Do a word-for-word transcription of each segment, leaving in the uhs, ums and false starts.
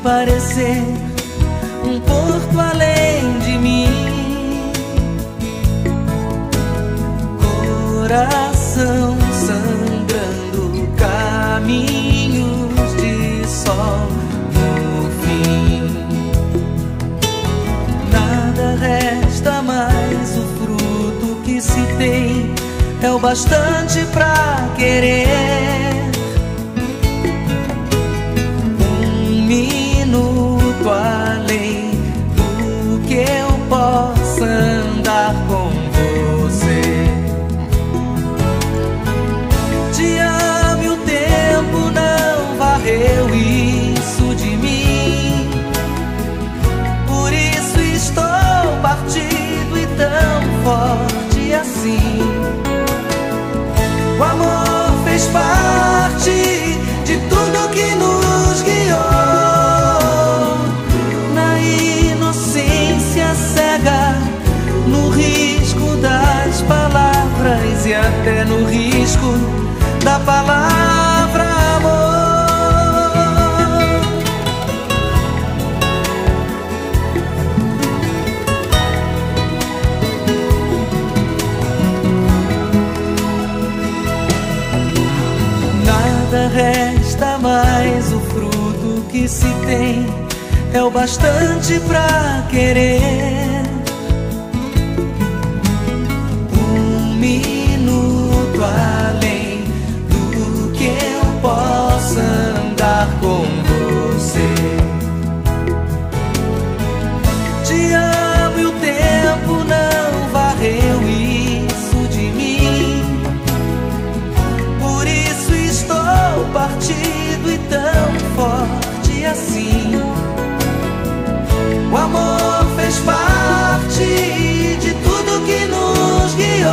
parecer um porto além de mim. Coração sangrando, caminhos de sol no fim. Nada resta mais, o fruto que se tem é o bastante pra querer. Um minuto além do que eu possa andar com você. Te amo e o tempo não varreu isso de mim. Por isso estou partido e tão forte assim. O amor fez parte de tudo que nos guiou. Na inocência cega, no risco das palavras e até no risco da palavra amor. Nada resta mais, o fruto que se tem é o bastante pra querer. Um minuto além do que eu possa andar com você. Te amo e o tempo não varreu isso de mim. Por isso estou partido e tão forte assim. O amor fez parte de tudo que nos guiou.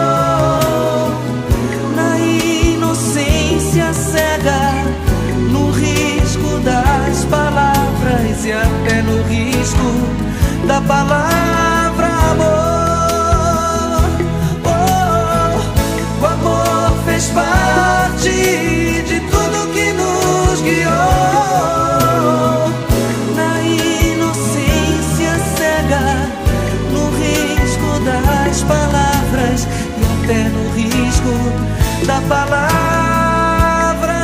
Na inocência cega, no risco das palavras e até no risco da palavra amor. Oh, o amor fez parte de tudo que nos guiou. Das palavras e até no risco da palavra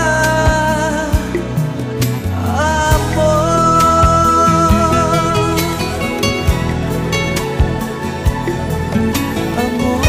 amor. Amor.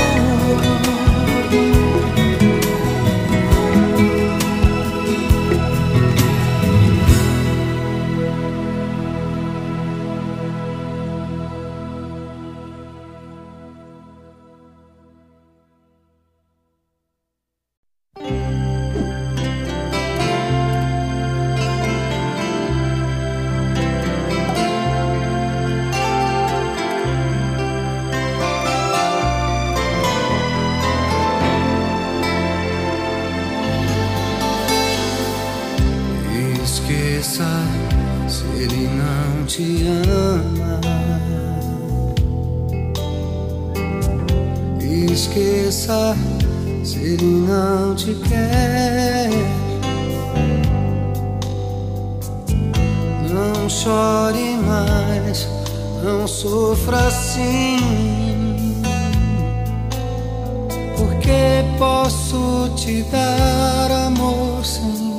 Se ele não te ama, esqueça se ele não te quer. Não chore mais, não sofra assim, porque posso te dar amor sem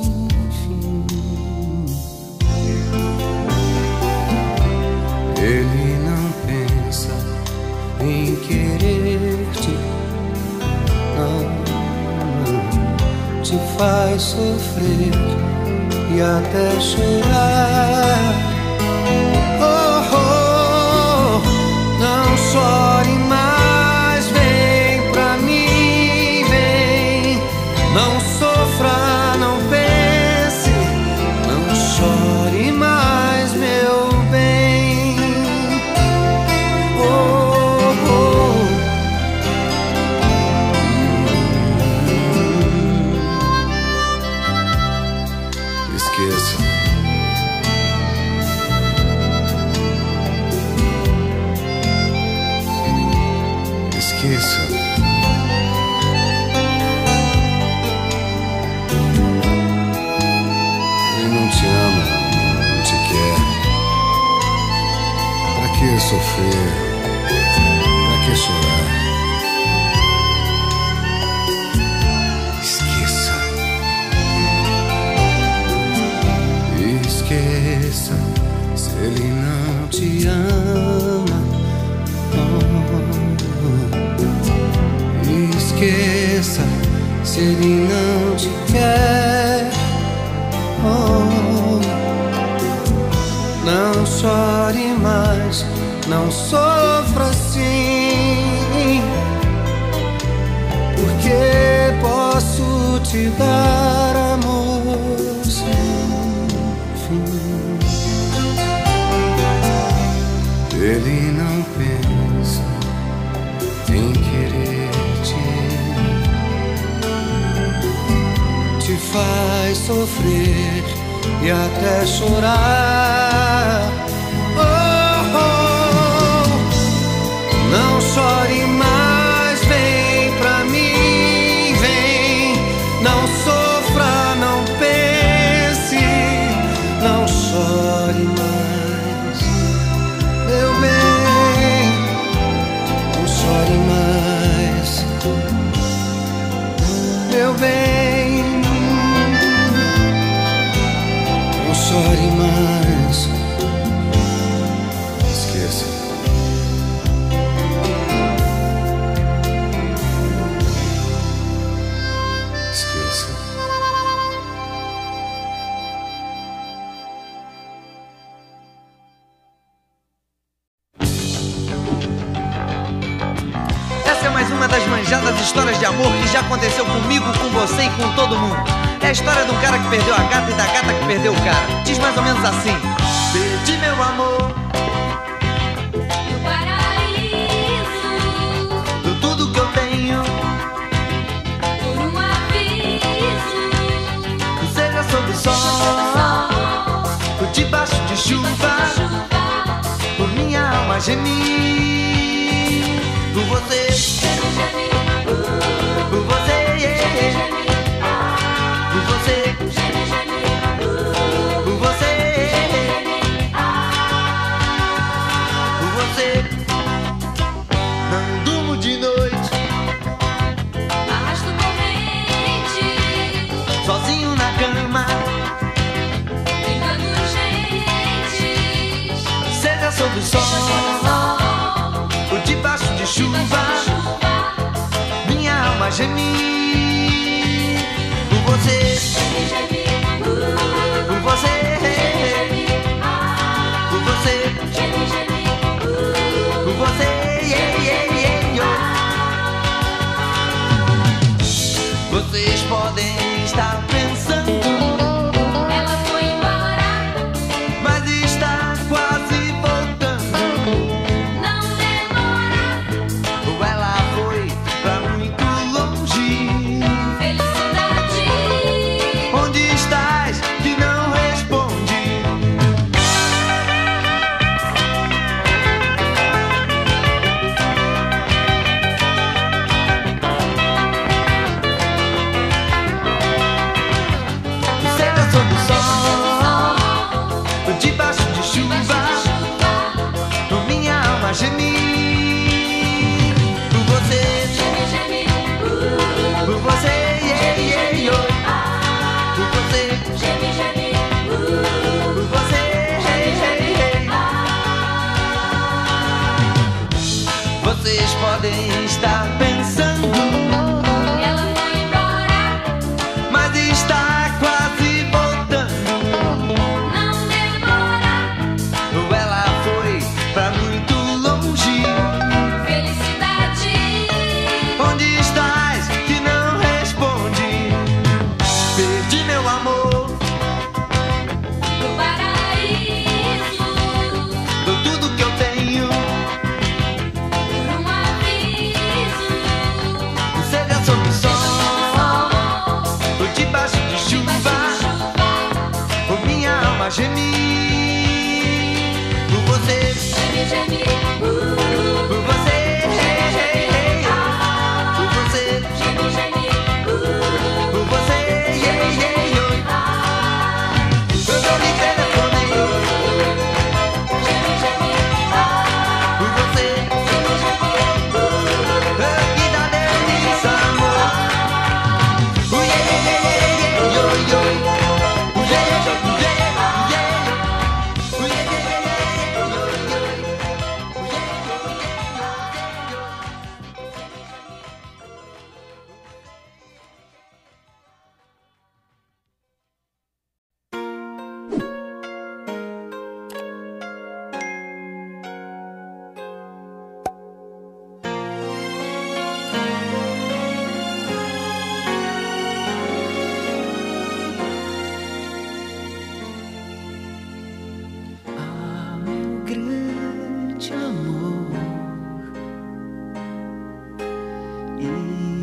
Ele não pensa em querer-te, não, não. Te faz sofrer e até chorar. Oh, oh, não chore mais, vem pra mim, vem. Não sofra, não pense, não chore mais, meu bem. Esqueça. Ele não te ama, não te quer. sofrer, pra que chorar? Esqueça. Esqueça se ele não te ama. Oh. Esqueça se ele não te quer. Oh. Não chore mais, não sofra assim, porque posso te dar amor sem fim. Ele não pensa em querer-te, te faz sofrer e até chorar. Oh, oh, não chore mais, vem pra mim, vem. Não sofra, não pense, não chore mais, meu bem. Não chore mais, meu bem. Não chore mais. Esqueça. Esqueça. Essa é mais uma das manjadas histórias de amor que já aconteceu comigo, com você e com todo mundo. É a história do cara que perdeu a gata e da gata que perdeu o cara. Diz mais ou menos assim: perdi meu amor no paraíso, do tudo que eu tenho, por um aviso. seja sob o sol, por debaixo de chuva, por minha alma gemir, por você, por você, yeah. Por você, por você, por você. Não durmo de noite, Arrasto corrente, sozinho na cama, brincando urgentes. seja sob o sol, por debaixo de chuva, minha alma gemir, por você, por você, por você, por você, yeah, yeah, yeah, yeah. Vocês podem estar pensando, Ela foi embora, mas está quase voltando. não demora. Ou ela foi pra muito longe. Felicidade, Onde estás que não responde? Seja sob o sol, por debaixo de chuva, por minha alma gemir, por você, geme, geme, por você, yeah, yeah, yeah. Por você, geme, geme, por você, hey, hey, hey. Vocês podem estar pensando, ela foi embora, mas está quase voltando. não demora. Ou ela foi pra muito longe. Felicidade, Onde estás que não responde? Perdi meu amor, no paraíso, dou tudo que eu tenho, por um aviso. seja sob o sol, por debaixo de chuva, por minha alma gemir, por você, Geme, geme, por você, hey, hey, hey. Por você, geme, geme, por você, yeah, yeah, yeah. Quando eu lhe telefonei, geme, geme,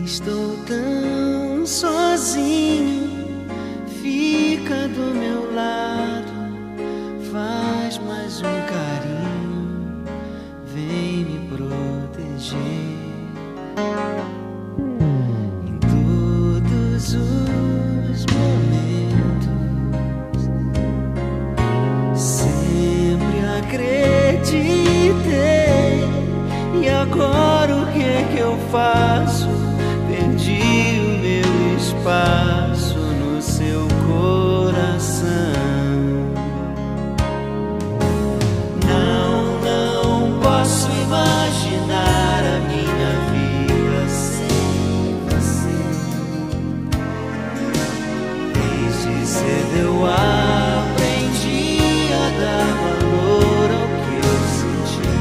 Estou tão sozinho, fica do meu lado, faz mais um carinho, vem me proteger. Em todos os momentos, sempre acreditei. E agora o que é que eu faço? Perdi o meu espaço no seu coração. Não, não posso imaginar a minha vida sem você. Desde cedo eu aprendi a dar valor ao que eu senti.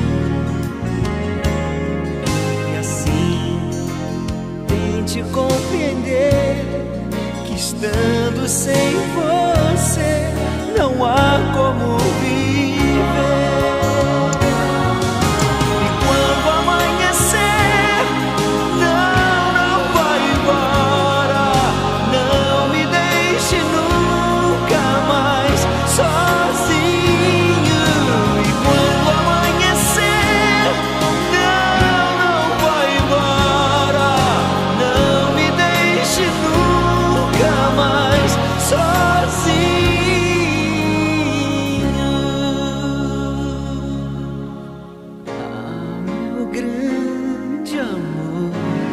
E assim tente compreender que estando sem você não há como viver. E quando amanhecer, não, não vai embora, não me deixe nunca mais sozinho. E quando amanhecer, não, não vai embora, não me deixe nunca mais sozinho. Ah, meu grande amor,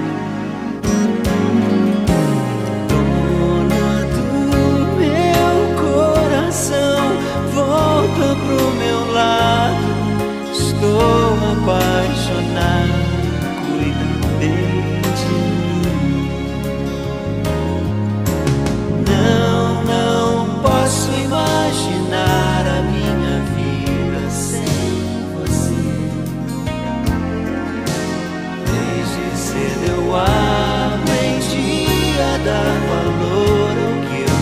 dona do meu coração, volta pro meu lado. Estou apaixonado, cuida bem de mim. Não, não posso imaginar a minha vida sem você. Desde cedo eu aprendi a dar valor ao que eu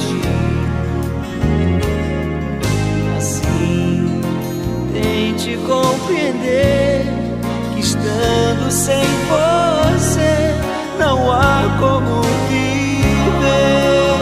senti. Assim, tente compreender que estando sem você não há como viver.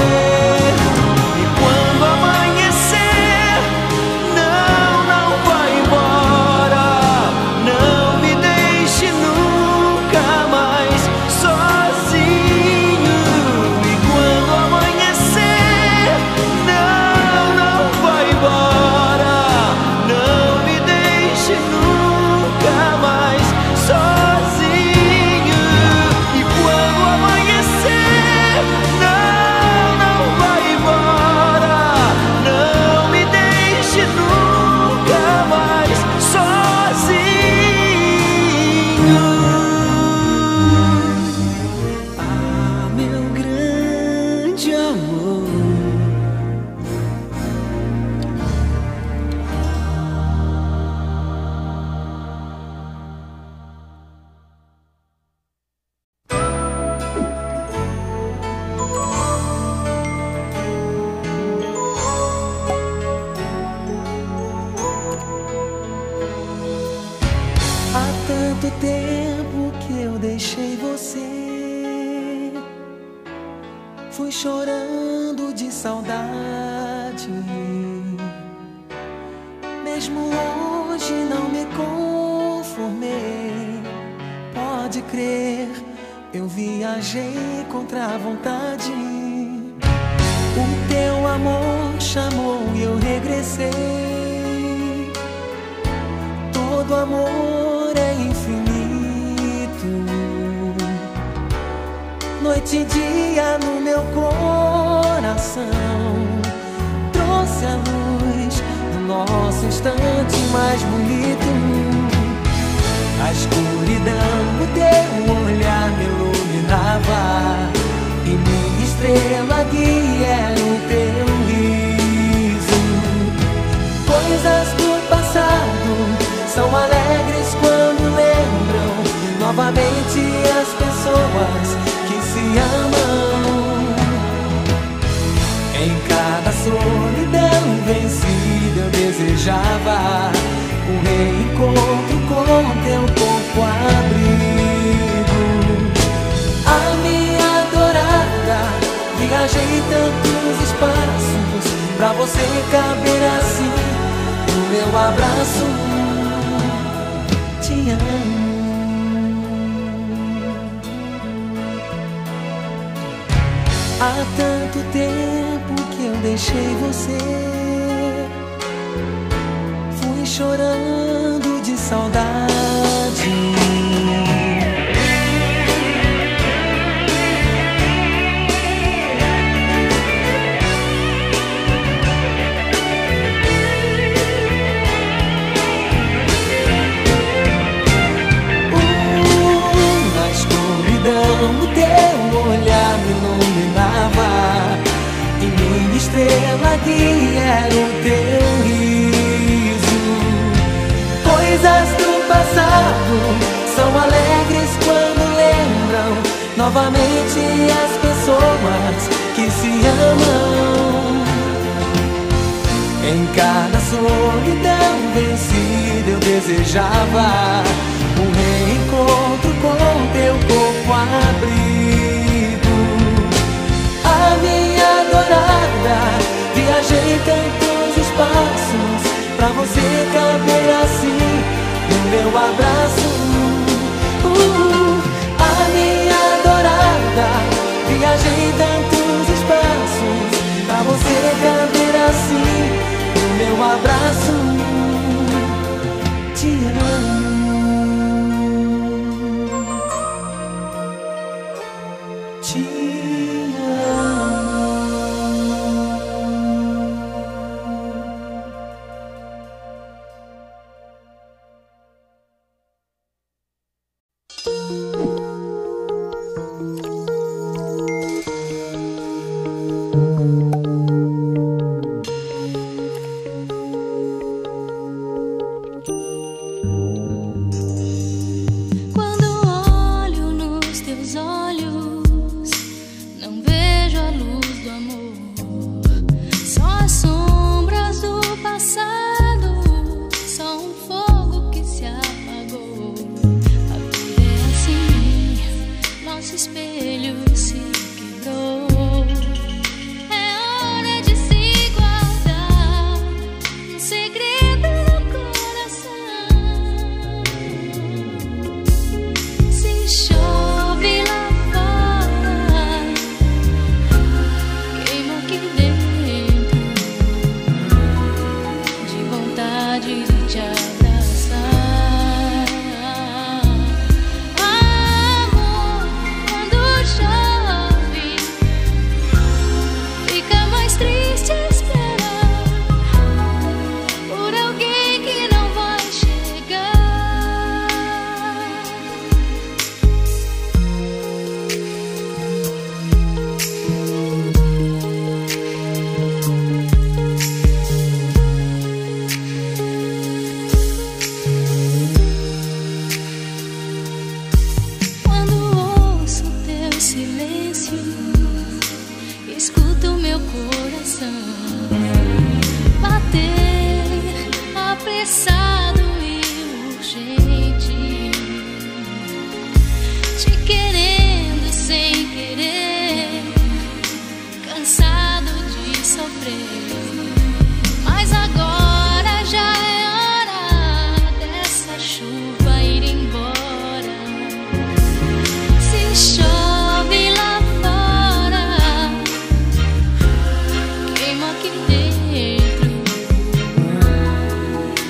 E quando amanhecer, não, não vai embora, não me deixe nunca mais sozinho. E quando amanhecer, não, não vai embora, não me deixe nunca mais sozinho. E quando amanhecer, não, não vai embora, não me deixe nunca mais sozinho. Ah, meu grande amor, há tanto tempo que eu deixei você, fui chorando de saudade. Mesmo hoje não me conformei. Pode crer, eu viajei contra a vontade. O teu amor chamou e eu regressei. Todo amor é infinito. Noite e dia no meu coração, trouxe a luz do nosso instante mais bonito. A escuridão do teu olhar me iluminava, e minha estrela guia era o teu riso. Coisas do passado são alegres quando lembram novamente as pessoas que se amam. Em cada solidão vencida eu desejava um reencontro com teu corpo abrigo. Há tanto tempo que eu deixei você, fui chorando de saudade. Uh, na escuridão o teu olhar me iluminava, e minha estrela guia era o teu riso. Coisas do passado são alegres quando lembram novamente as pessoas que se amam. Em cada solidão vencida eu desejava um reencontro com teu corpo abrigo. A minha adorada, viajei tantos espaços pra você caber assim no meu abraço. Uh, a minha adorada, viajei tantos espaços pra você caber assim no meu abraço. Te amo.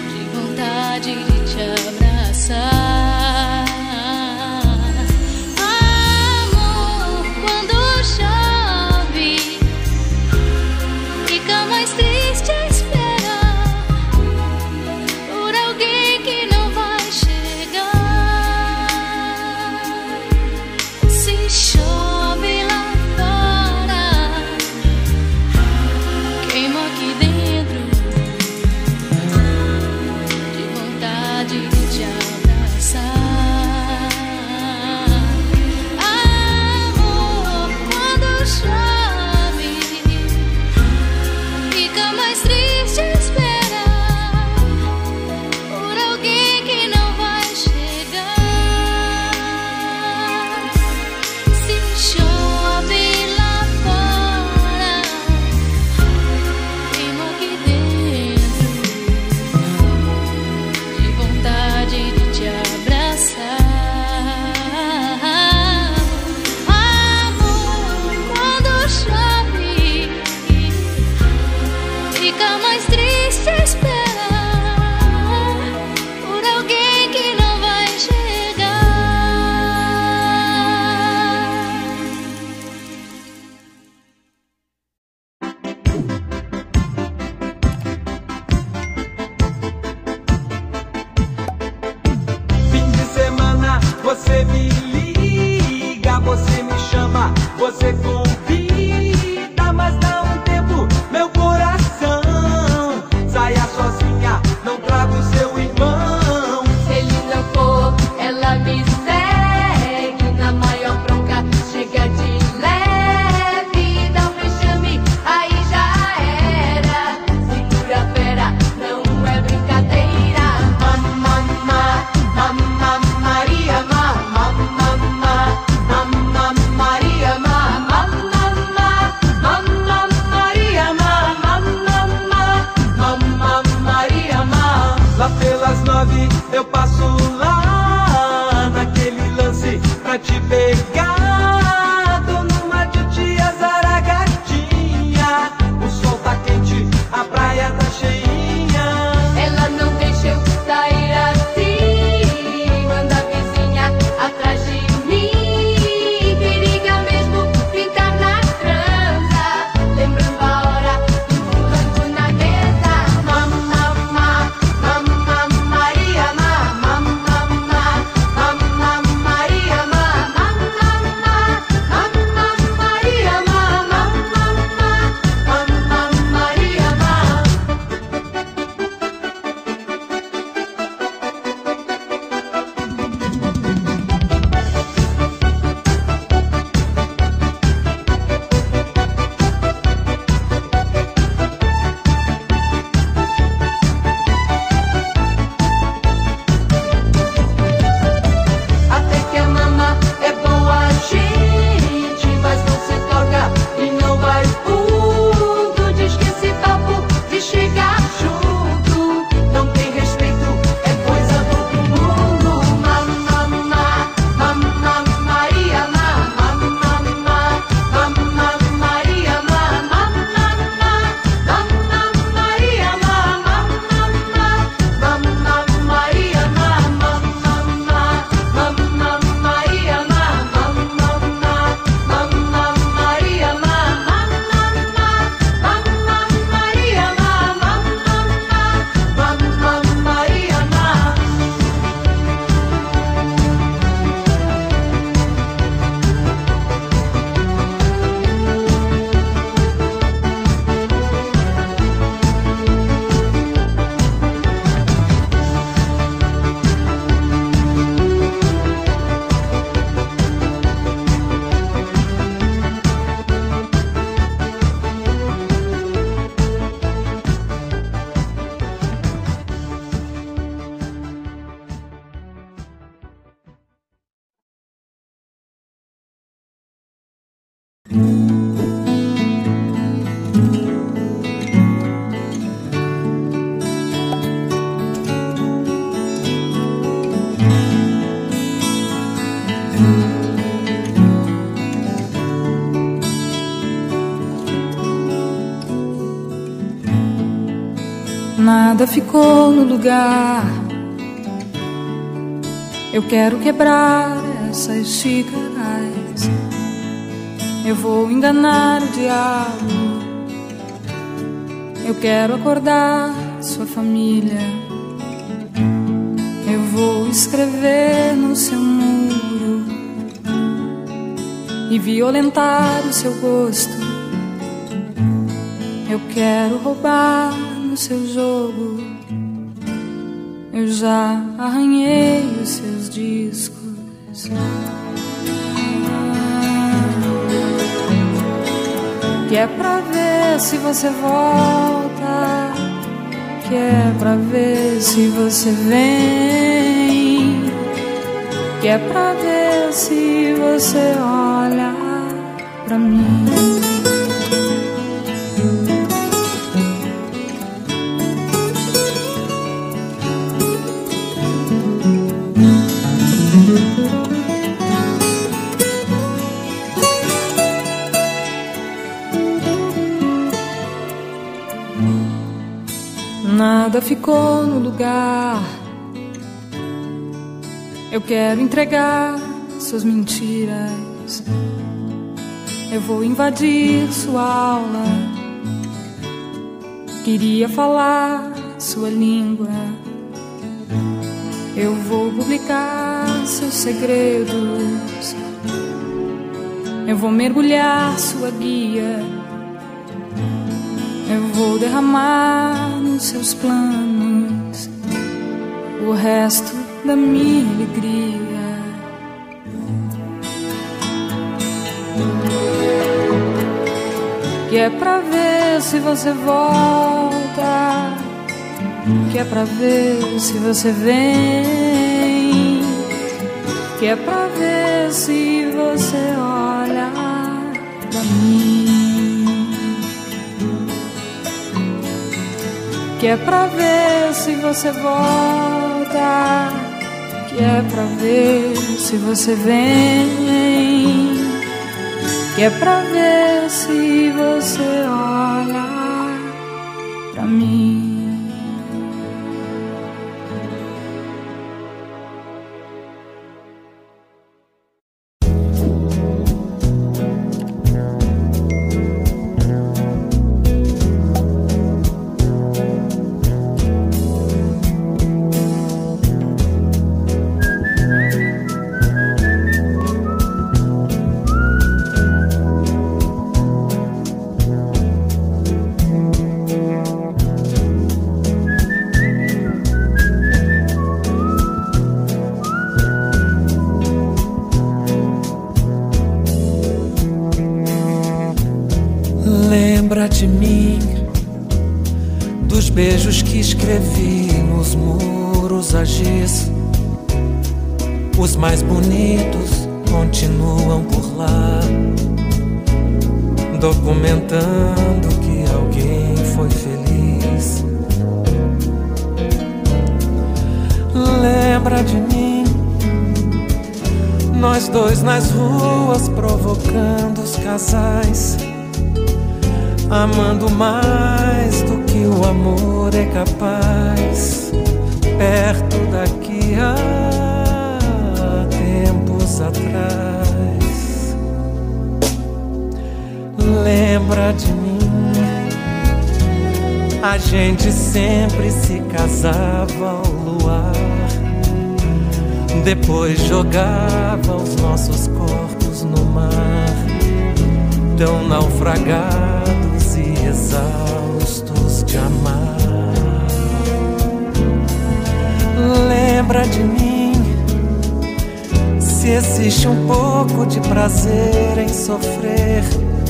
De te abraçar. pra te pegar. Tô numa de tia Zaragatinha. O sol tá quente, a praia tá cheinha. Ela não deixa eu sair assim. Manda a vizinha atrás de mim. Periga mesmo ficar na transa. Lembrando a hora, empurrando na mesa. Mamma, mamma, Maria, mamma, mamma, mamma, Maria, mamma, mamma, mamma, Maria, mamma, mamma, Maria, mamma. Até que a mamá é boa gente, mas não se toca e não vai fundo. Diz que esse papo de chegar junto não tem respeito, é coisa do outro mundo. Mamma, mamma, Maria, mamma, mamma, mamma, Maria, mamma, mamma, mamma, Maria, mamma, mamma, mamma, Maria, mamma, mamma, mamma, Maria, mamma, mamma, mamma, Maria, mamma, mamma, mamma, Maria, mamma, mamma, Maria, mamma. Nada ficou no lugar. Eu quero quebrar essas xícaras. Eu vou enganar o diabo. Eu quero acordar sua família. Eu vou escrever no seu muro e violentar o seu gosto. Eu quero roubar no seu jogo. Eu já arranhei os seus discos. Que é pra ver se você volta, que é pra ver se você vem, que é pra ver se você olha pra mim. Nada ficou no lugar. Eu quero entregar suas mentiras. Eu vou invadir sua aula. Queria falar sua língua. Eu vou publicar seus segredos. Eu vou mergulhar sua guia. Eu vou derramar nos seus planos o resto da minha alegria. Que é pra ver se você volta, que é pra ver se você vem, que é pra ver se você olha pra mim. Que é pra ver se você volta, que que é pra ver se você vem, que é pra ver se você olha pra mim. Lembra de mim, dos beijos que escrevi nos muros a giz. Os mais bonitos continuam por lá, documentando que alguém foi feliz. Lembra de mim, nós dois nas ruas provocando os casais, amando mais do que o amor é capaz. Perto daqui há tempos atrás. Lembra de mim, a gente sempre se casava ao luar, depois jogava os nossos corpos no mar, tão naufragados e exaustos de amar. Lembra de mim, se existe um pouco de prazer em sofrer,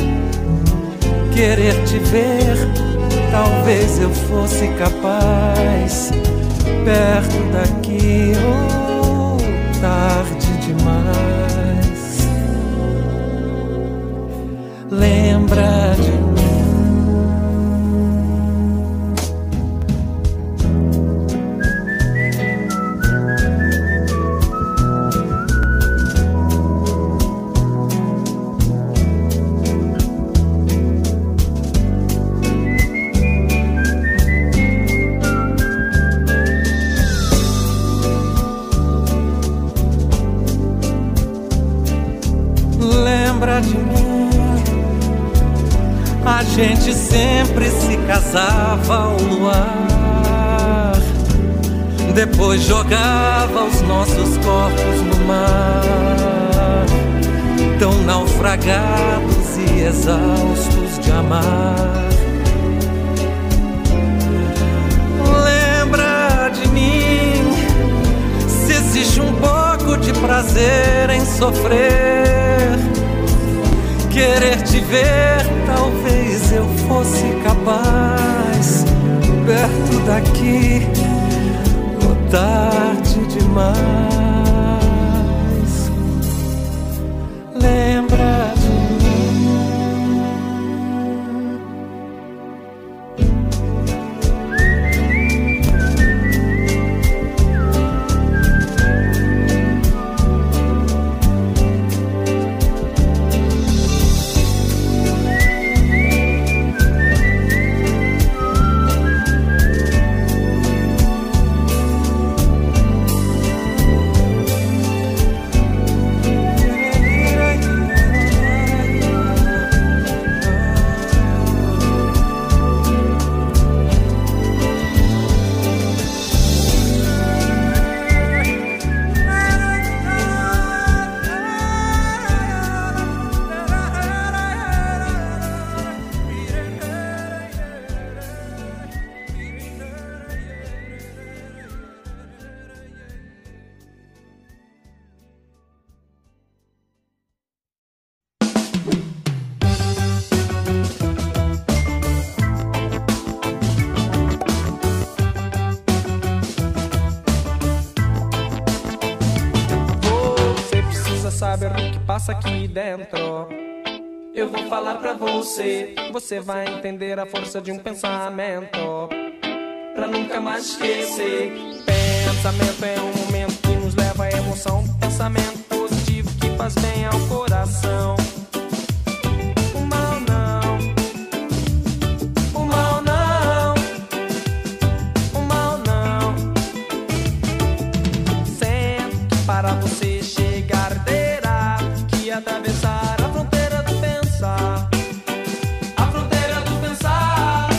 querer te ver, talvez eu fosse capaz. Perto daqui ou tarde demais. Lembra de mim. Lembra de mim, a gente sempre se casava ao luar, depois jogava os nossos corpos no mar, tão naufragados e exaustos de amar. Lembra de mim, se existe um pouco de prazer em sofrer, querer te ver, talvez eu fosse capaz. Perto daqui, ou tarde demais. Lembra de saber o que passa aqui dentro. Eu vou falar pra você, você vai entender a força de um pensamento, pra nunca mais esquecer. Pensamento é um momento que nos leva a emoção do pensamento positivo que faz bem ao coração. O mal não, o mal não, o mal não. Sempre que para você chegar terá que atravessar a fronteira do pensar, a fronteira do pensar.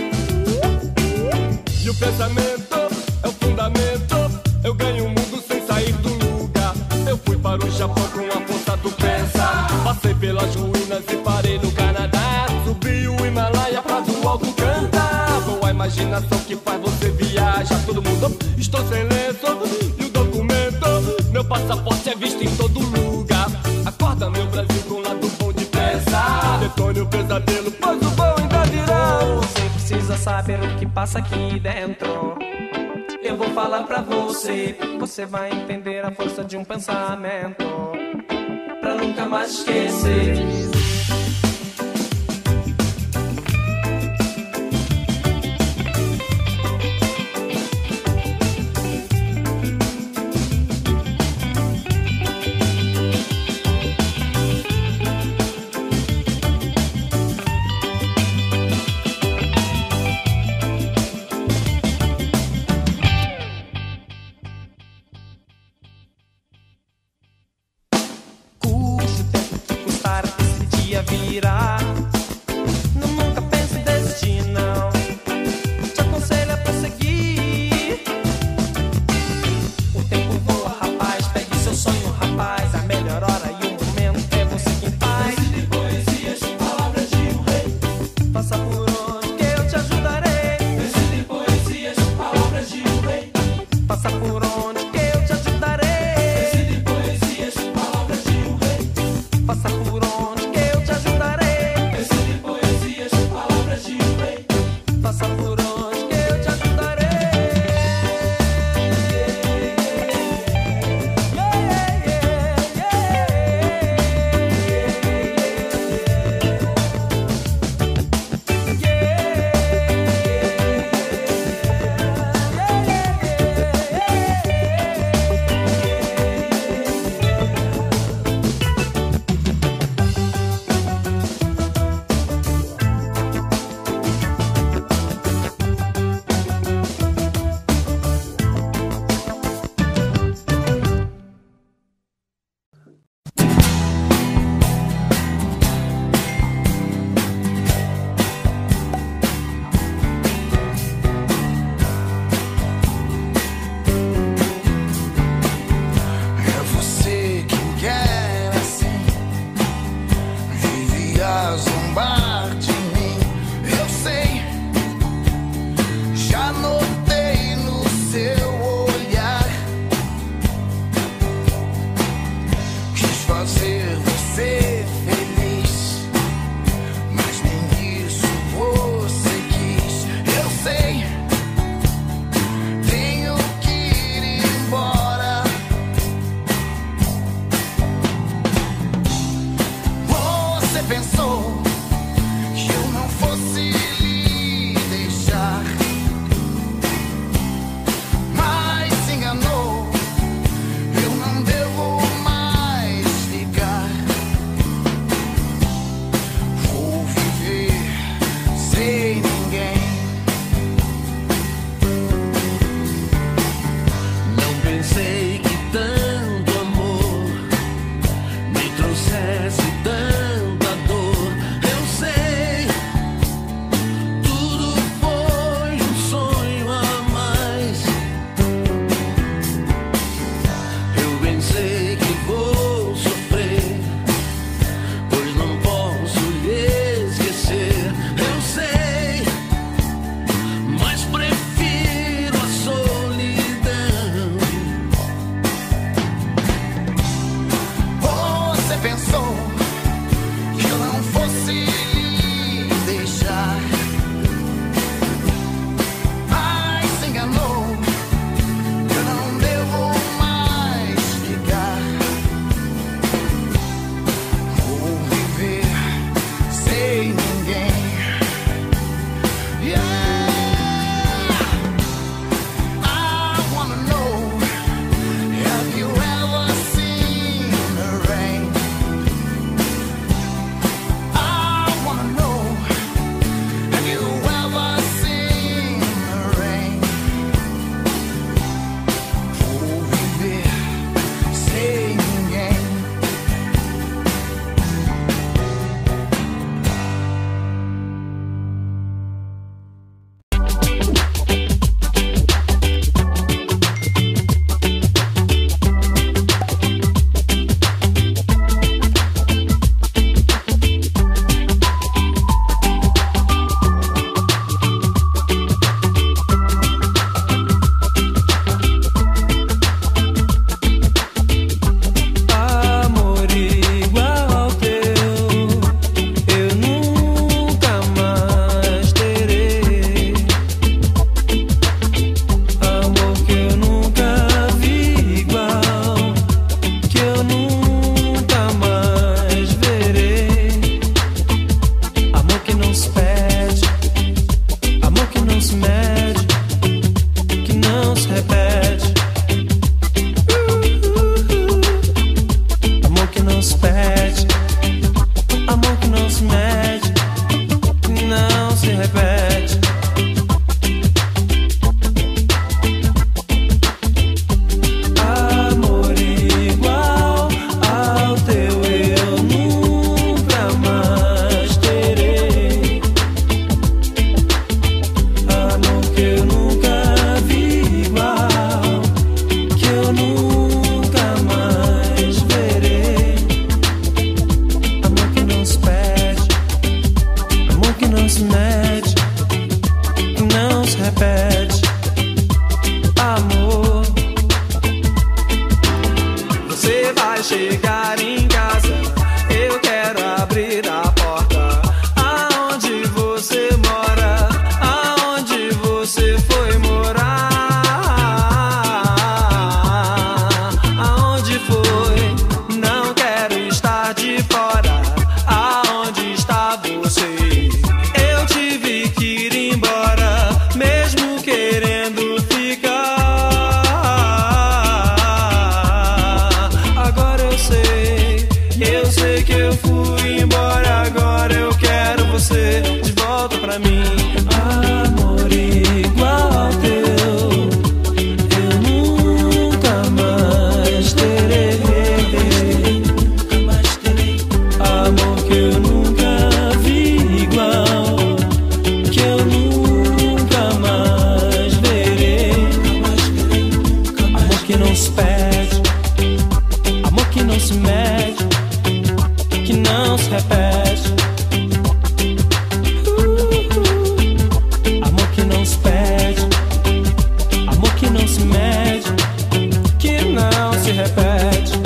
E o pensamento é o fundamento. Eu ganho o mundo sem sair do lugar. Eu fui para o Japão com a força do pensar. Passei pelas ruínas e parei no Canadá. Subi o Himalaia pra do alto cantar. Com a imaginação que faz você viajar. Todo mundo, estou sem lenço e o documento. Meu passaporte é visto em todo lugar. Acorda meu Brasil com o lado bom de pensar. Detone o pesadelo, pois o bom ainda virá. Você precisa saber o que passa aqui dentro. Eu vou falar pra você, você vai entender a força de um pensamento, pra nunca mais esquecer. Virar. Não, nunca pense em desistir, não. Te aconselho a prosseguir. O tempo voa, rapaz. Pegue seu sonho, rapaz. A melhor hora e o momento é você quem faz. Recite poesias, palavras de um rei. Passa por onde que eu te ajudarei. Recite poesias, palavras de um rei. Passa por onde que eu te ajudarei. Recite poesias, palavras de um rei. Passa por onde. Passa por onde que eu te ajudarei. que eu fui embora, agora eu quero você de volta pra mim. Amor igual ao teu eu nunca mais terei. Amor que eu nunca vi igual, que eu nunca mais verei. Amor que não se pede, amor que não se mede, que não se repete. Uh, amor que não se pede, amor que não se mede, que não se repete.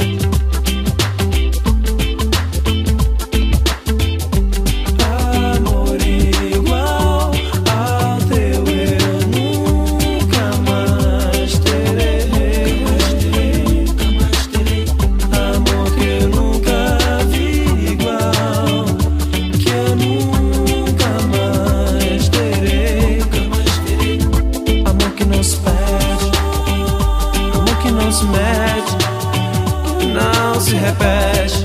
Amor igual ao teu eu nunca mais terei. Amor que eu nunca vi igual, que eu nunca mais terei. Amor que não se pede, amor que não se mede, que não se repete.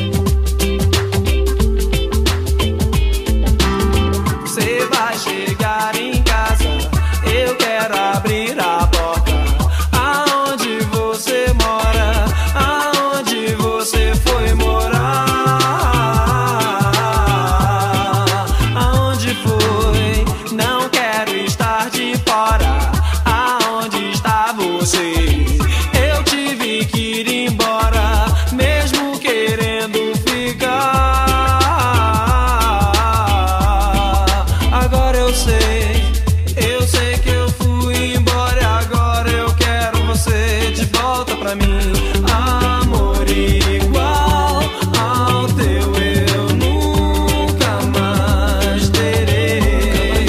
Você vai chegar em casa, eu quero abrir a porta. Aonde você mora, aonde você foi morar, aonde foi, não quero estar de fora. Aonde está você? Eu tive que ir embora, mesmo querendo ficar. Agora eu sei, eu sei que eu fui embora, agora eu quero você de volta pra mim. Amor igual ao teu eu nunca mais terei.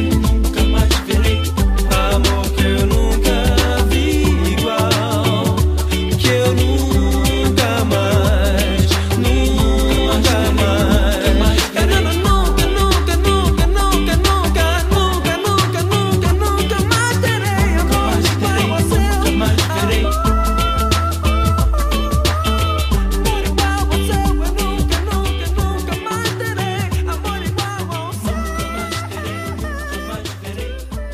Amor que eu nunca vi igual, que eu nunca mais, nunca mais. Eu nunca, nunca, nunca, nunca, nunca, nunca, nunca, nunca, nunca, nunca mais terei. Amor igual ao seu, nunca mais terei. Amor igual ao seu, eu nunca, nunca, nunca mais terei. Amor igual ao seu, nunca mais terei, nunca mais terei.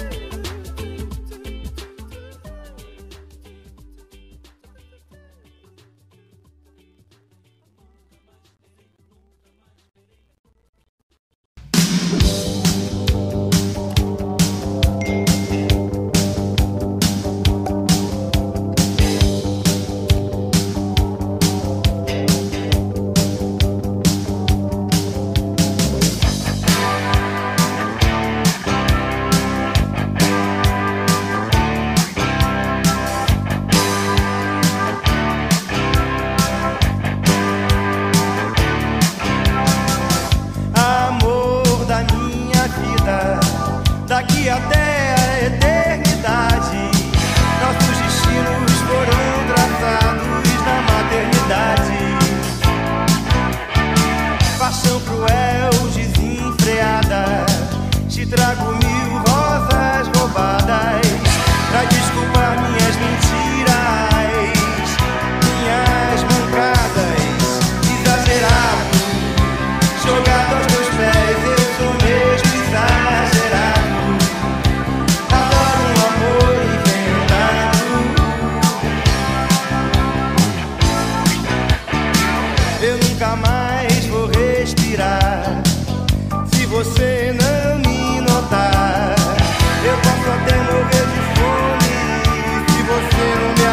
Amor da minha vida, daqui até a eternidade, nossos destinos foram traçados na maternidade. Paixão cruel, desenfreada, te trago mil rosas roubadas pra desculpar minhas mentiras, minhas mancadas, exagerado, jogado aos teus pés, eu sou mesmo exagerado. Adoro um amor inventado. Eu nunca mais vou respirar se você não me notar. Eu posso até morrer de fome se você não me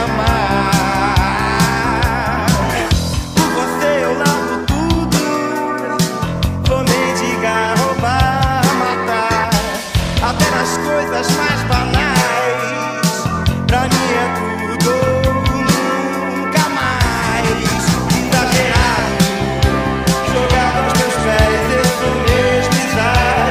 amar. Por você eu largo tudo, vou mendigar, roubar, matar, até nas coisas mais banais. Pra mim é tudo ou nunca mais. Exagerado, jogado aos teus pés, eu sou mesmo exagerado.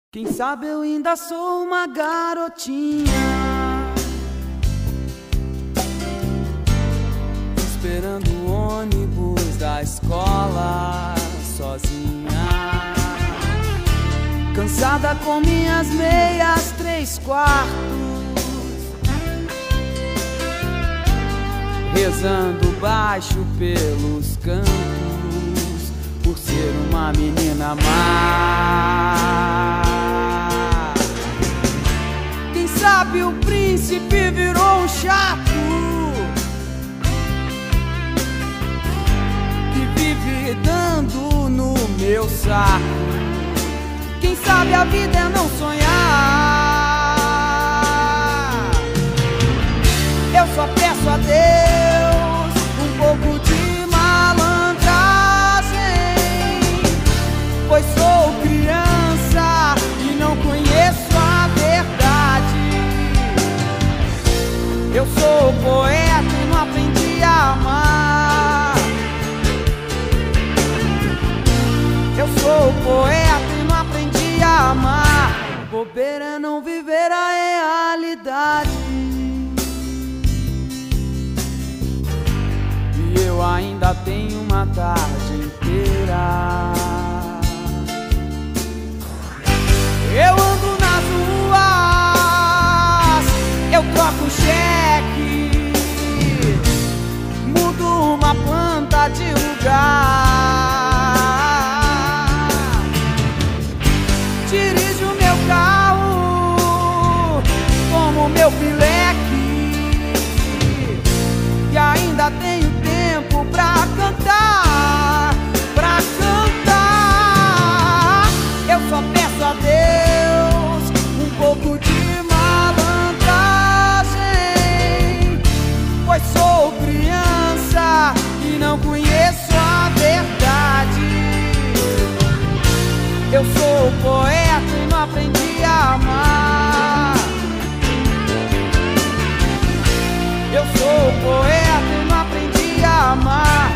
Quem sabe eu ainda sou uma garotinha, esperando o ônibus da escola sozinha, cansada com minhas meias três quartos, rezando baixo pelos cantos, por ser uma menina má. Quem sabe o príncipe virou um chato que vive dando no meu saco. Quem sabe a vida é não sonhar. Eu só peço a Deus um pouco de malandragem, pois sou criança e não conheço a verdade. Eu sou poeta e não aprendi a amar. Eu sou poeta e não aprendi a amar. Bobeira é não viver a realidade. E eu ainda tenho uma tarde inteira. Eu ando nas ruas, eu troco cheque, mudo uma planta de lugar, dirijo meu carro como meu pileque, e ainda tenho tempo pra cantar, pra cantar. Eu só peço a Deus um pouco de malandragem, pois sou criança e não conheço a verdade. Eu sou poeta e não aprendi a amar. Eu sou poeta e não aprendi a amar.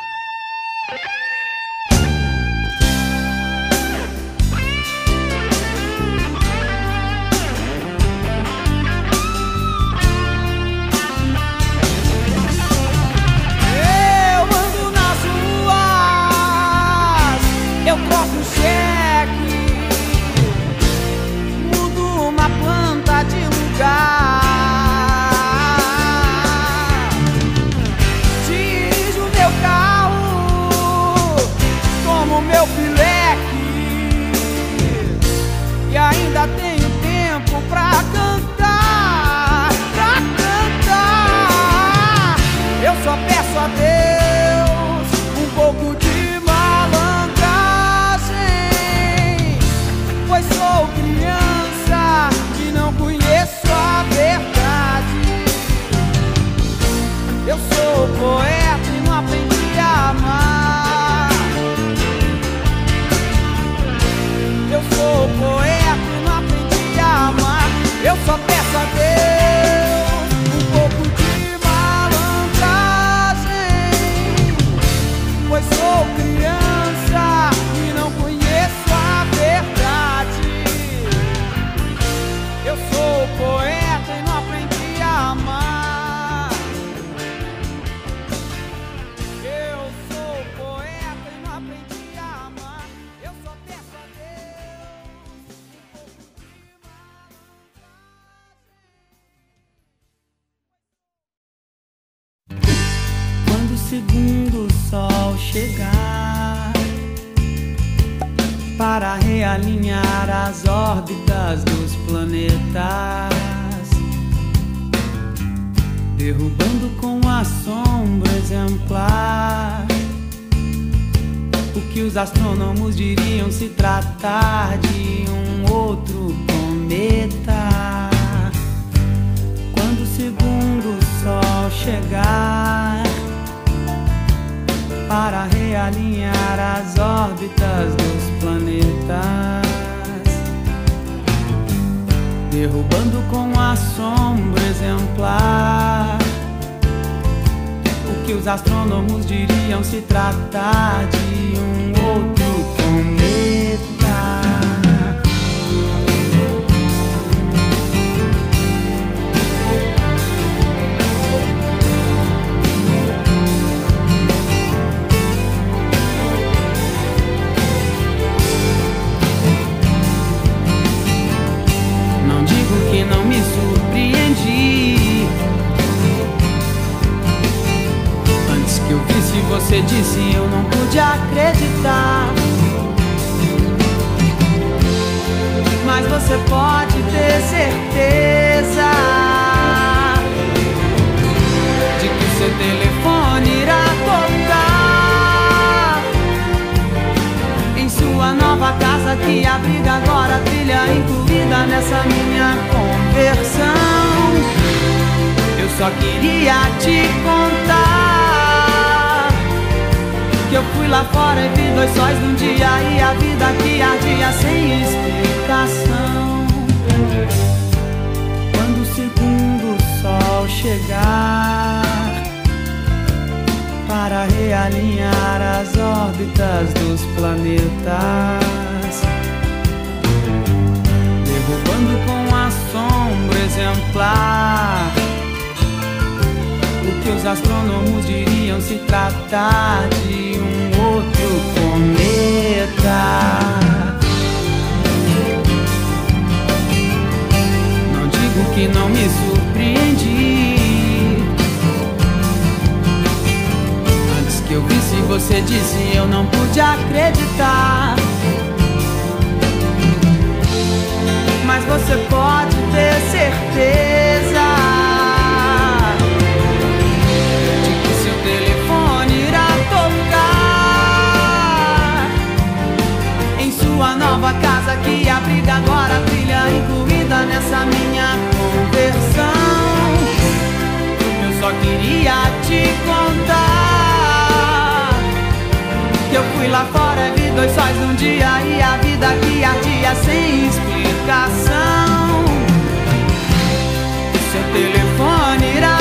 Eu ando nas ruas, eu troco cheque, mudo uma planta de lugar, dirijo meu carro como meu pileque, e ainda tenho tempo pra cantar, pra cantar. Eu só peço a Deus um pouco de malandragem, pois sou criança e não conheço a verdade. Eu sou poeta e não aprendi a amar. Eu sou poeta e não aprendi a amar. Eu só peço a Deus um pouco de malandragem, pois sou criança e não conheço a verdade. Eu sou poeta e não aprendi a amar. Eu sou poeta e não aprendi a amar. Eu só peço a Deus um pouco de malandragem. Quando o segundo sol chegar para realinhar as órbitas dos planetas, derrubando com assombro exemplar o que os astrônomos diriam se tratar de um outro cometa. Quando o segundo sol chegar para realinhar as órbitas dos planetas, derrubando com assombro exemplar o que os astrônomos diriam se tratar de um outro cometa. mas você pode ter certeza de que seu telefone irá tocar em sua nova casa que abriga agora a trilha incluída nessa minha conversão. Eu só queria te contar que eu fui lá fora e vi dois sóis num dia e a vida que ardia sem explicação. Quando o segundo sol chegar para realinhar as órbitas dos planetas, derrubando com assombro exemplar o que os astrônomos diriam se tratar de um outro cometa. Não digo que não me surpreendi. Antes que eu visse você disse, eu não pude acreditar. Mas você pode ter certeza de que seu telefone irá tocar em sua nova casa que abriga agora a trilha incluída nessa minha conversão. Eu só queria te contar que eu fui lá fora e vi dois sóis num dia e a vida que ardia sem explicação. Seu telefone irá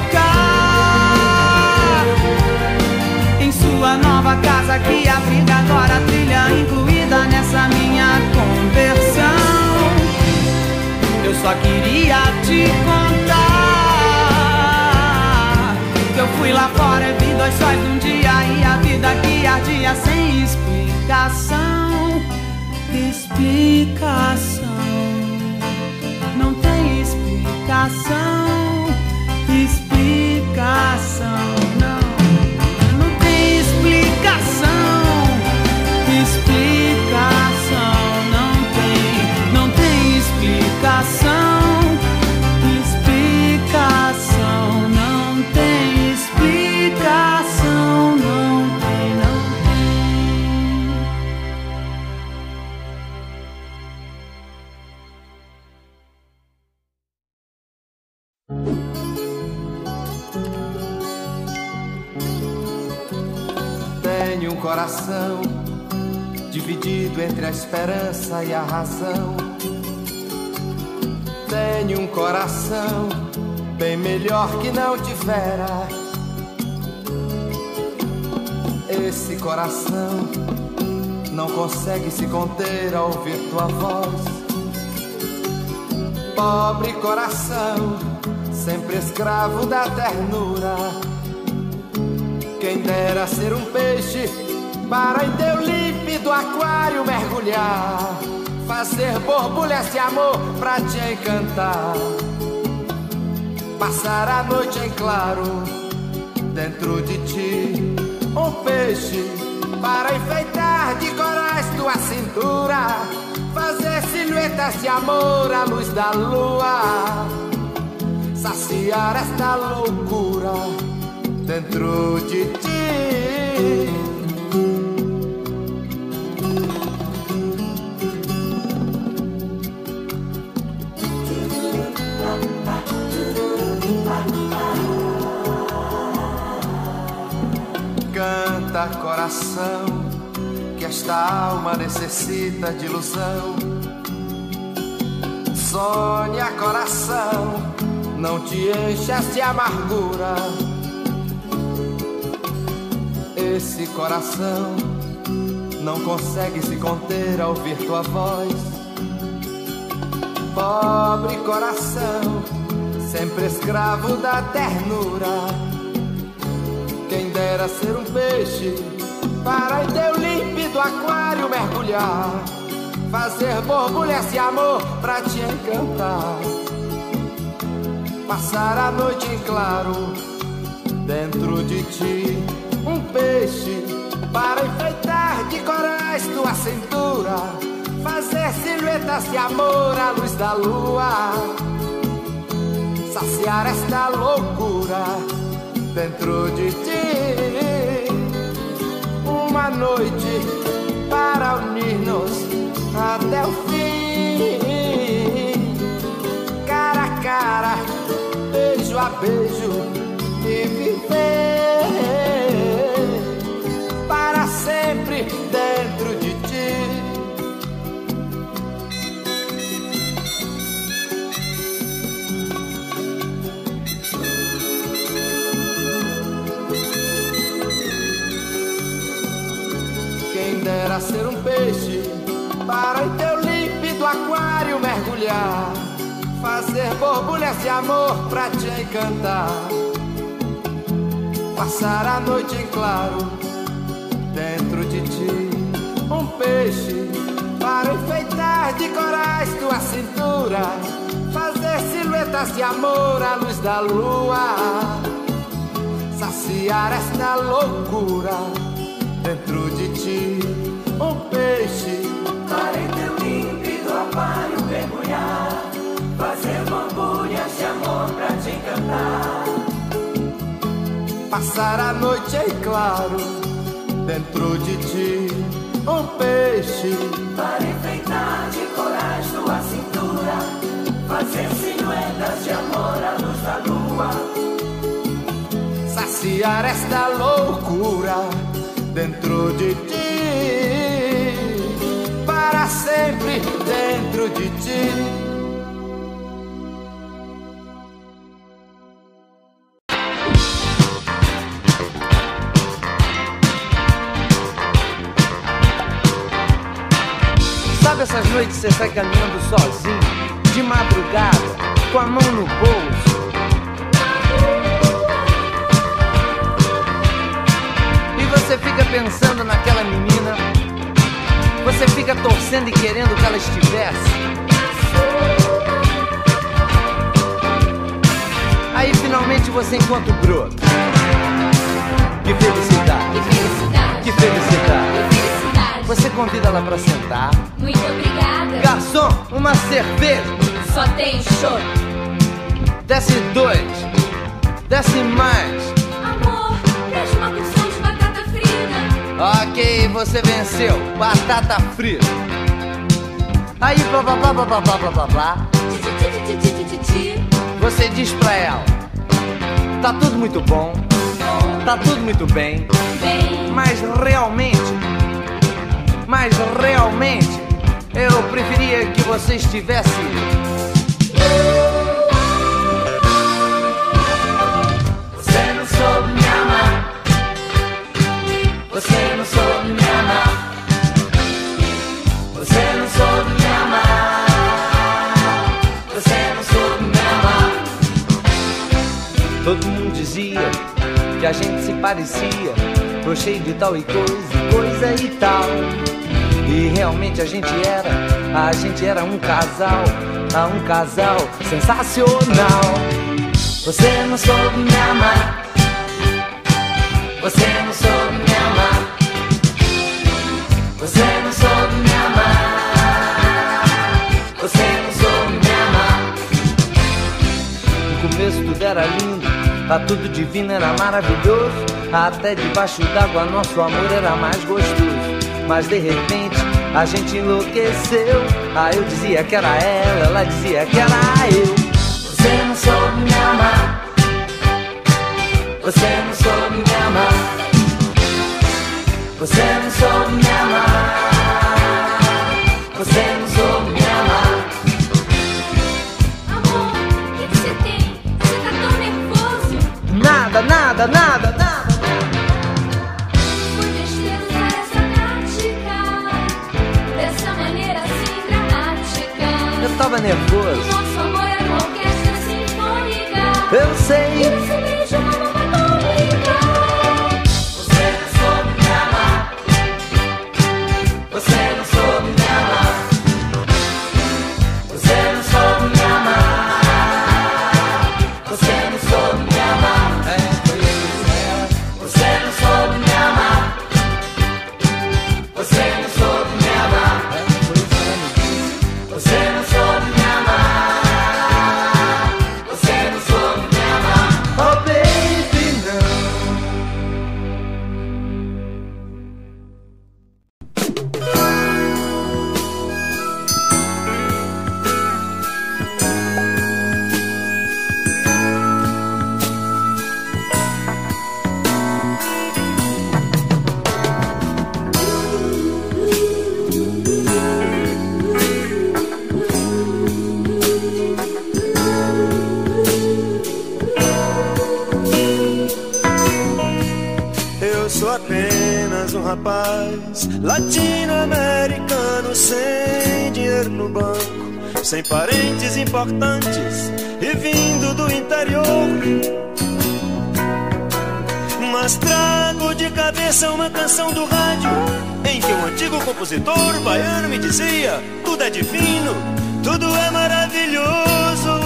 tocar em sua nova casa que abriga agora a trilha incluída nessa minha conversão. Eu só queria te contar que eu fui lá fora e vi dois sóis num dia e a vida que ardia sem explicação. Explicação, não tem explicação. Explicação, não, não tem explicação. Explicação, não tem, não tem explicação. Explicação, não tem explicação, não tem, não Tenho um coração dividido entre a esperança e a razão. Tenho um coração bem melhor que não tivera. Esse coração não consegue se conter ao ouvir tua voz. Pobre coração, sempre escravo da ternura. Quem dera ser um peixe para em teu límpido aquário mergulhar, fazer borbulhas de amor pra te encantar, passar a noite em claro dentro de ti. Um peixe para enfeitar de corais tua cintura, fazer silhuetas de amor à luz da lua, saciar esta loucura dentro de ti. Canta, coração, que esta alma necessita de ilusão. Sonha, coração, não te enchas de amargura. Esse coração não consegue se conter ao ouvir tua voz. Pobre coração, sempre escravo da ternura. Quem dera ser um peixe para em teu límpido aquário mergulhar, fazer borbulhas de amor pra te encantar, passar a noite em claro dentro de ti. Um peixe para enfeitar de corais tua cintura, fazer silhuetas de amor à luz da lua, saciar esta loucura dentro de ti. Uma noite para unir-nos até o fim, cara a cara, beijo a beijo, e viver para sempre dentro de ti. Quem dera ser um peixe para em teu límpido aquário mergulhar, fazer borbulhas de amor pra te encantar, passar a noite em claro dentro de ti. Um peixe para enfeitar de corais tua cintura, fazer silhuetas de amor à luz da lua, saciar esta loucura dentro de ti. Um peixe para em teu límpido aquário mergulhar, fazer borbulhas de amor pra te encantar, passar a noite em claro dentro de ti. Um peixe para enfeitar de corais tua cintura, fazer silhuetas de amor à luz da lua, saciar esta loucura dentro de ti, para sempre dentro de ti. Sabe essas noites você sai caminhando sozinho, de madrugada, com a mão no bolso, e você fica pensando naquela menina, você fica torcendo e querendo que ela estivesse. Aí finalmente você encontra o broto. Que felicidade, Que felicidade, que felicidade. que felicidade. Você convida ela pra sentar. Muito obrigada. Garçom, uma cerveja. Só tem choro. Desce dois, desce mais. Amor, deixa uma porção de batata frita. Ok, você venceu. Batata frita. Aí blá blá blá blá blá blá blá blá blá. Ti, ti, ti, ti, ti, ti, ti. Você diz pra ela: tá tudo muito bom, tá tudo muito bem, Bem, mas realmente, mas realmente eu preferia que você estivesse. Você não soube me amar, você não soube me amar, você não soube me amar, você não soube me amar. Todo mundo dizia que a gente se parecia, tô cheio de tal e coisa, coisa e tal. E realmente a gente era, a gente era um casal, ah, um casal sensacional. Você não soube me amar, você não soube me amar, você não soube me amar, você não soube me amar. No começo tudo era lindo, a tudo divino era maravilhoso, até debaixo d'água nosso amor era mais gostoso. Mas de repente a gente enlouqueceu, ah, eu dizia que era ela, ela dizia que era eu. Você não soube me amar, você não soube me amar, você não soube me amar, você não soube me amar. amor, o que que você tem? Você tá tão nervoso. Nada, nada, nada, nada. Foi besteira usar essa tática, dessa maneira assim dramática. Eu tava nervoso, Nosso amor é uma orquestra sinfônica. eu sei. E esse beijo é uma bomba atômica. Você não soube me amar, você não soube me amar, você não soube me amar, você não soube me amar, É, pois é. você não soube me amar, você não soube me amar, É, pois é. rapaz latino-americano sem dinheiro no banco, sem parentes importantes e vindo do interior. Mas trago de cabeça uma canção do rádio em que um antigo compositor baiano me dizia: tudo é divino, tudo é maravilhoso.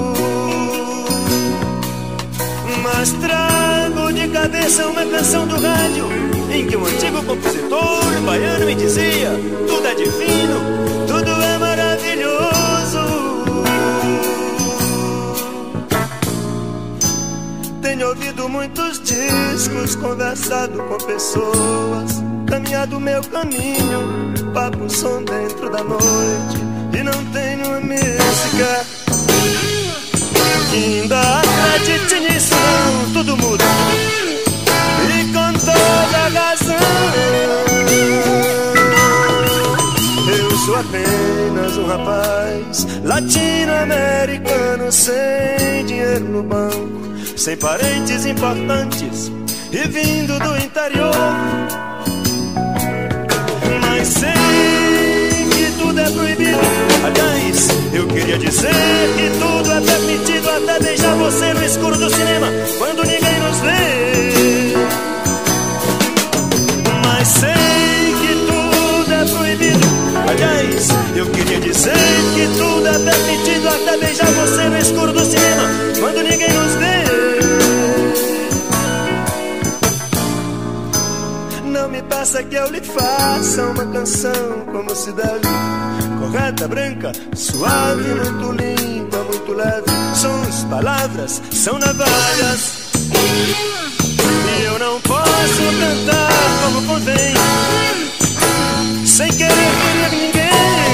Mas trago de cabeça uma canção do rádio em que um antigo compositor baiano me dizia: tudo é divino, tudo é maravilhoso. Tenho ouvido muitos discos, conversado com pessoas, caminhado meu caminho, papo som dentro da noite, e não tenho uma música que ainda acredite nisso não. Tudo muda e com toda razão. Eu sou apenas um rapaz latino-americano sem dinheiro no banco, sem parentes importantes e vindo do interior. Mas sei que tudo é proibido. Aliás, eu queria dizer que tudo é permitido, até beijar você no escuro do cinema, quando ninguém nos vê. Mas sei que tudo é proibido. Aliás, eu queria dizer que tudo é permitido, até beijar você no escuro do cinema, quando ninguém nos vê. Não me peça que eu lhe faça uma canção como se deve, correta, branca, suave, muito limpa, muito leve. Sons, palavras, são navalhas, e eu não posso cantar como convém, sem querer ferir ninguém.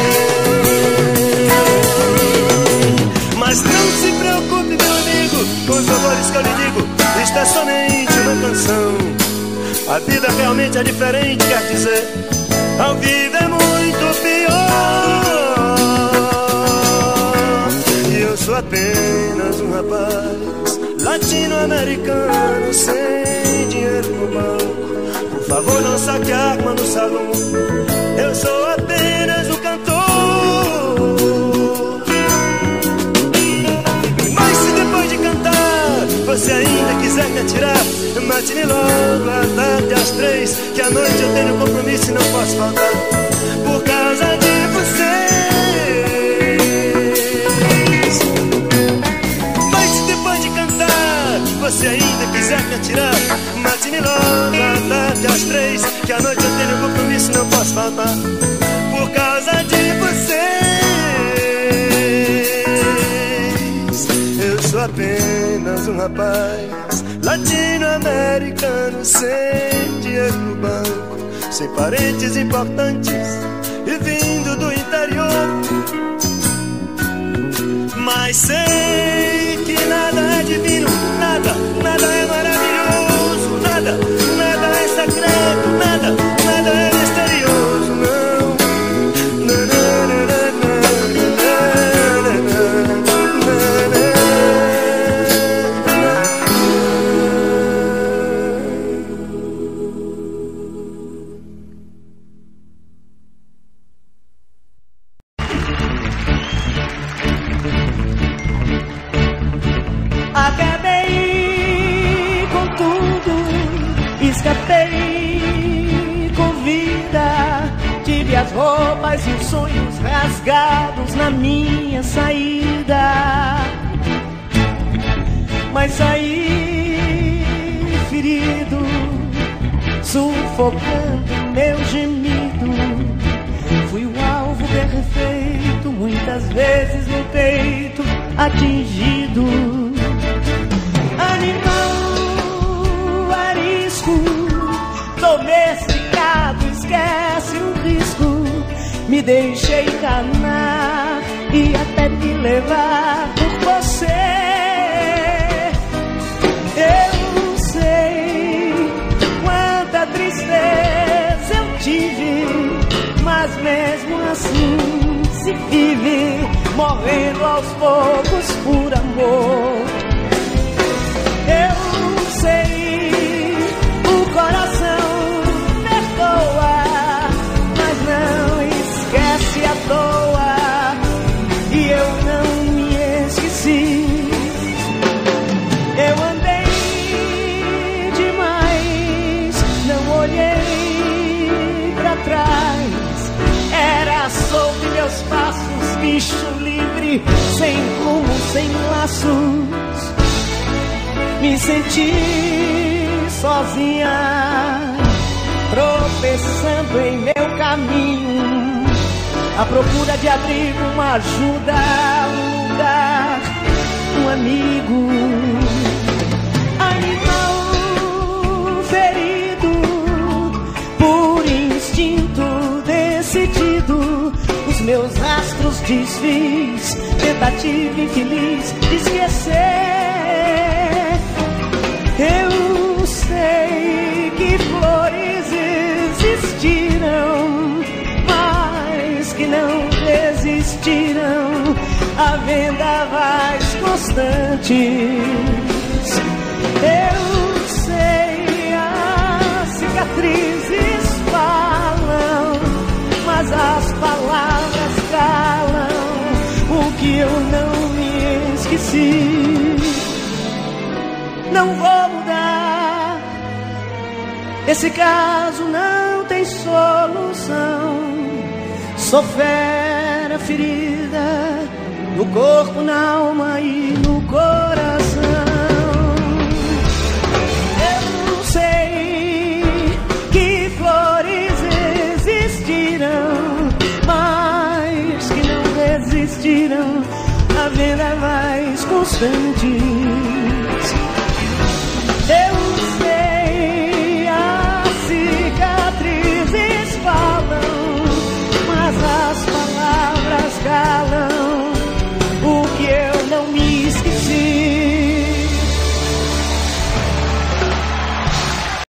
Mas não se preocupe, meu amigo, com os favores que eu lhe digo. Isto é somente uma canção. A vida realmente é diferente, quer dizer, ao vivo é muito pior. E eu sou apenas um rapaz latino-americano sem dinheiro no banco. Por favor, não saque a arma no salão. Eu sou apenas um cantor. Mas se depois de cantar você ainda quiser me atirar, mate-me logo à tarde às três, que à noite eu tenho compromisso e não posso faltar por causa de vocês. Mas se depois de cantar você ainda quiser me atirar, mate-me logo à tarde às três, que à noite eu tenho compromisso e não posso faltar por causa de vocês. Eu sou apenas um rapaz latino-americano sem dinheiro no banco, sem parentes importantes e vindo do interior. Mas sei que nada é divino, nada, nada é maravilhoso, nada, nada é secreto, nada, nada é misterioso, não. Na, na, na, na, as roupas e os sonhos rasgados na minha saída. Mas saí ferido, sufocando meu gemido. Fui o alvo perfeito, muitas vezes no peito atingido. Animal arisco, domesticado, esquece o risco. Me deixei enganar e até me levar por você. Eu sei quanta tristeza eu tive, mas mesmo assim se vive, morrendo aos poucos por amor. Eu sei, o coração perdoa disse à toa e eu não me esqueci. Eu andei demais, não olhei pra trás. Era solto em meus passos, bicho livre, sem rumo, sem laços. Me senti sozinha, tropeçando em meu caminho, à procura de abrigo, uma ajuda, um lugar, um amigo. Animal ferido, por instinto decidido, os meus rastros desfiz, tentativa infeliz de esquecer. Eu sei que flores existiram, mas que não resistiram a vendavais constantes. Eu sei, as cicatrizes falam, mas as palavras calam o que eu não me esqueci. Não vou mudar, esse caso não tem solução. Sou fera ferida no corpo, na alma e no coração. Eu sei que flores existiram, mas que não resistiram a vendavais constantes.